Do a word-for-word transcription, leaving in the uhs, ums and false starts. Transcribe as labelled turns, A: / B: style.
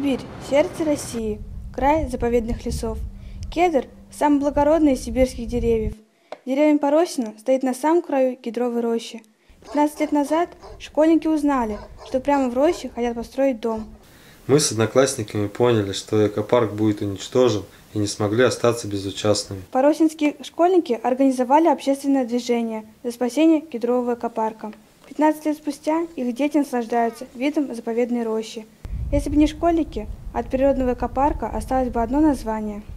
A: Сибирь – сердце России, край заповедных лесов. Кедр – самый благородный из сибирских деревьев. Деревня Поросино стоит на самом краю кедровой рощи. пятнадцать лет назад школьники узнали, что прямо в роще хотят построить дом.
B: Мы с одноклассниками поняли, что экопарк будет уничтожен, и не смогли остаться безучастными.
A: Поросинские школьники организовали общественное движение за спасение кедрового экопарка. пятнадцать лет спустя их дети наслаждаются видом заповедной рощи. Если бы не школьники, от природного экопарка осталось бы одно название.